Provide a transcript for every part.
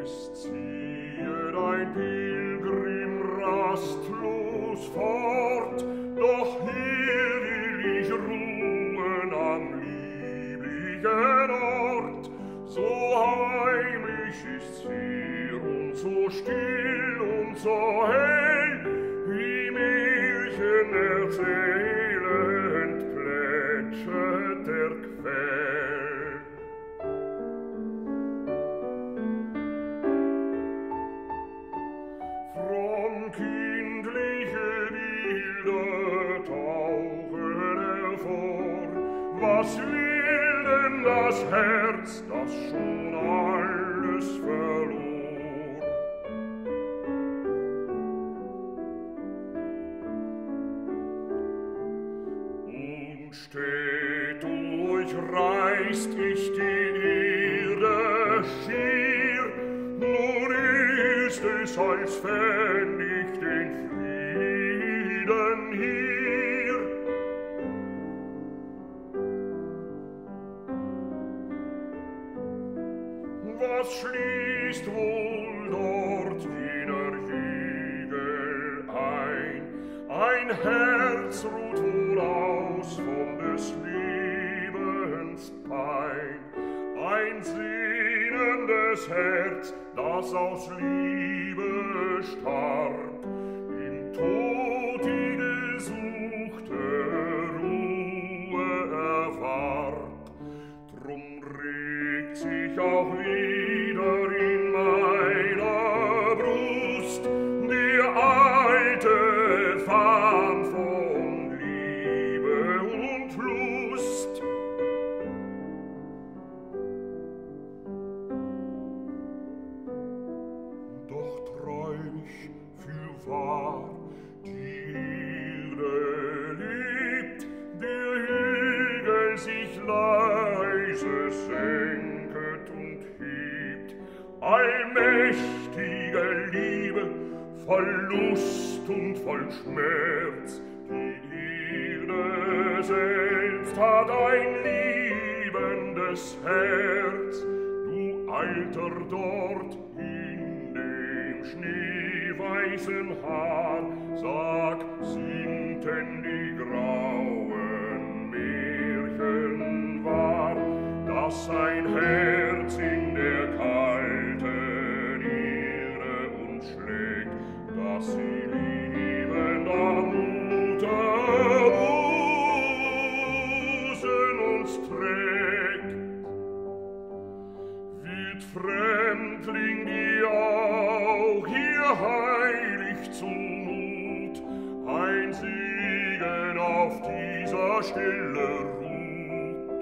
Es ziehe dein Pilgrim rastlos fort, doch hier will ich ruhen am lieblichen Ort. So heimlich ist's hier und so still und so hell, wie Märchen erzählend plätschert der Quell. From kindliche Bilder tauchen hervor. Was will denn das Herz, das schon alles verlor? Und steht durchreißt ich die Erde schier, nun ist es, als fänd ich den Frieden hier. Was schließt wohl dort jener Hügel ein? Ein Herz ruht wohl aus von des Lebens Pein, ein sehnendes Herz, das aus Liebe starb, im Tod die gesuchte Ruhe erwarb. Drum regt sich auch wieder in meiner Brust die alte Fahn von Liebe und Lust. Doch träum ich fürwahr, die Erde lebt, der Hügel sich leise senket und hebt. Allmächtige Liebe, voll Lust und voll Schmerz, die Erde selbst hat ein liebendes Herz. Du Alter dort in dem schneeweißen Haar, sag, sind denn die grauen Märchen wahr, dass ein Herz in der kalten Erde uns schlägt, dass sie liebender Mutter Busen uns trägt? Wird Fremdling dir auch hier heilig zumut, ein Segen auf dieser Stille ruht?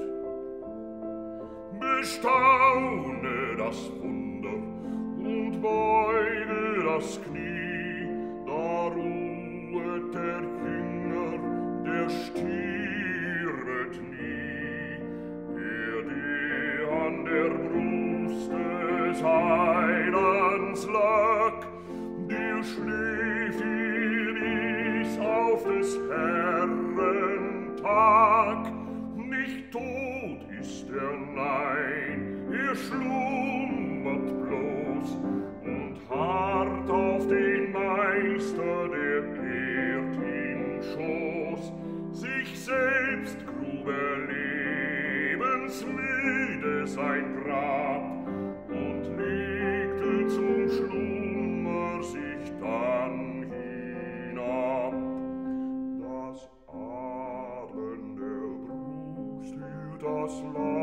Bestaune das Wunder und beuge das Knie, da ruhet der Jünger, der stirbt nie. Der an der Brust des Heilands lag, der schläft hier ist auf des Herren Tag. Nicht tot ist er, nein, er schlummert bloß und harrt auf den Meister, der ehrt im Schoß. Sich selbst grub er lebensmüde sein Grab und legte zum Schlummer sich dann hinab. Das Atmen der Brust hielt das Land